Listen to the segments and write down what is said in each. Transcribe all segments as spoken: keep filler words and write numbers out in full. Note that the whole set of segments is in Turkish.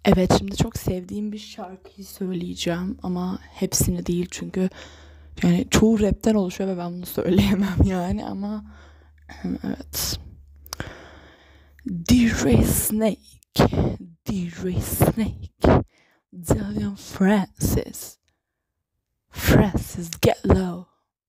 Evet, şimdi çok sevdiğim bir şarkıyı söyleyeceğim ama hepsini değil çünkü yani çoğu rapten oluşuyor ve ben bunu söyleyemem yani ama evet. D J Snake, D J Snake, Dalian Francis, Francis get low,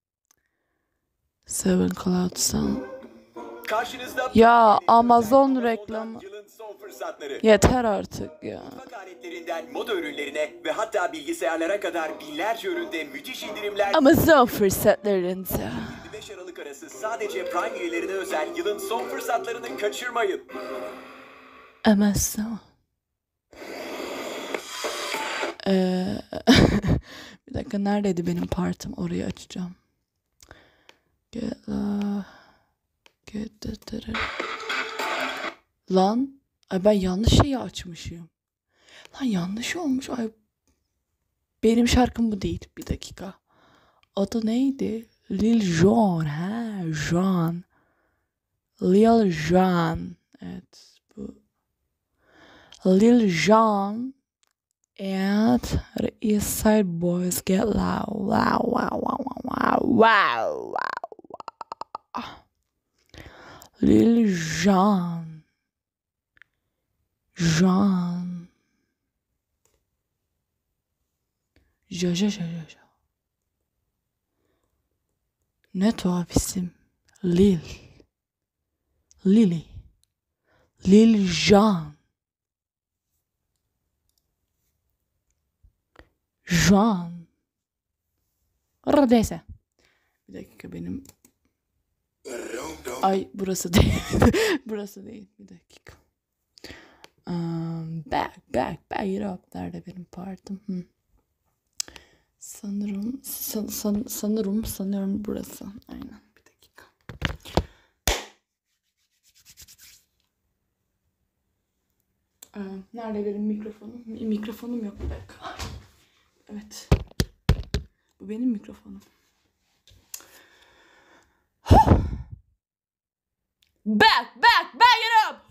Seven Cloud Sun. Ya Amazon reklamı. Yeter artık ya. Mutfak aletlerinden moda ürünlerine ve hatta bilgisayarlara kadar binlerce üründe müthiş indirimler. Amazon fırsatlarında. yirmi beş Aralık arası sadece Prime üyelerine özel yılın son fırsatlarını kaçırmayın. Amazon. Ee, bir dakika, neredeydi benim partım? Orayı açacağım. Get, uh, get, da, da, da. Lan, ay ben yanlış şeyi açmışım. Lan yanlış olmuş. Ay benim şarkım bu değil. Bir dakika. Adı neydi? Lil Jon. Ha, Jon. Lil Jon. Evet, bu. Lil Jon and the East Side Boys Get Loud. Wow, wow, wow, wow, wow, wow. Lil Jon. Jon. Ja, ja, ja, ja, ja. Ne tuhaf isim. Lil. Lily. Lil Jon. Jon. Neyse. Bir dakika benim. Ay burası değil. Burası değil. Bir dakika. Um, back, back, back it up. Nerede benim partım? Hmm. Sanırım, san, san, sanırım, sanırım burası. Aynen. Bir dakika. Ee, nerede benim mikrofonum? Mikrofonum yok, bir dakika. Evet. Bu benim mikrofonum. Back, back, back it up.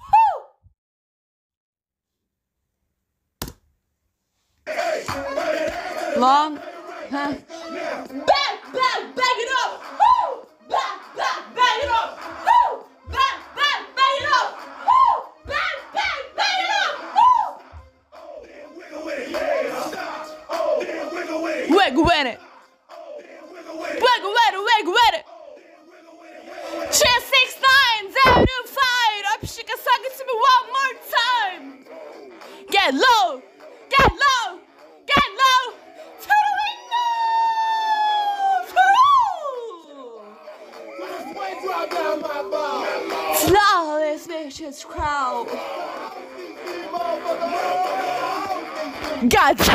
Lan. Ha. Back, back, back it up. Woo! Back, back, back it up. Woo! Back, back, back it up. Woo! Back, back, back it up. Woo! Wiggle with it. Wiggle with it, wiggle with it. three six nine, zero two five. Up, she can suck it to me one more time. Get low, get low, get low. To the window. Flawless bitches crowd. God.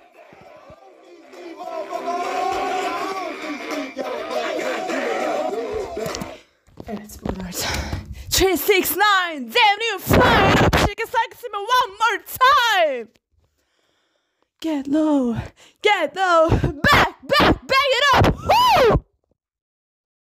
Evet, bu kadar. three six nine, damn you fine. Up, she can suck it to me one more time. Get low, get low. Back, back, back it up.